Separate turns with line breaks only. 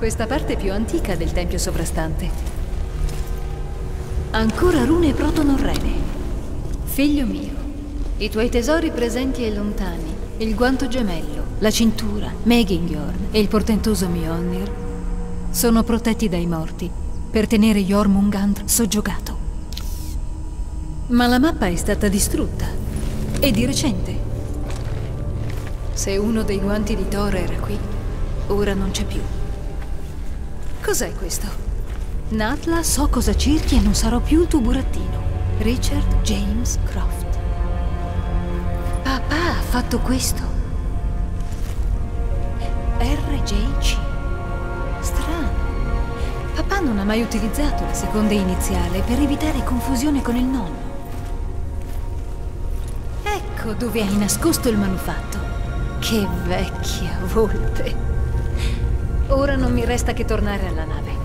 questa parte è più antica del tempio sovrastante. Ancora rune proto-norrene. Figlio mio, i tuoi tesori presenti e lontani, il guanto gemello, la cintura, Megingyorn e il portentoso Mjolnir sono protetti dai morti per tenere Jormungandr soggiogato. Ma la mappa è stata distrutta, e di recente. Se uno dei guanti di Thor era qui, ora non c'è più. Cos'è questo? Natla, so cosa cerchi e non sarò più il tuo burattino. Richard James Croft. Papà ha fatto questo. RJC. Strano. Papà non ha mai utilizzato la seconda iniziale per evitare confusione con il nonno. Ecco dove hai nascosto il manufatto. Che vecchia volpe. Ora non mi resta che tornare alla nave.